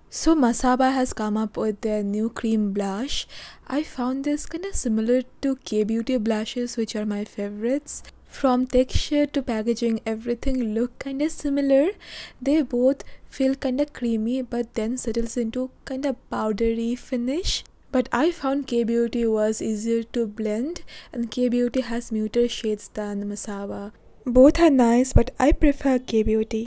So Masaba has come up with their new cream blush. I found this kind of similar to K-Beauty blushes, which are my favorites. From texture to packaging, everything look kind of similar. They both feel kind of creamy but then settles into kind of powdery finish. But I found K-Beauty was easier to blend, and K-Beauty has muted shades than Masaba. Both are nice, but I prefer K-Beauty.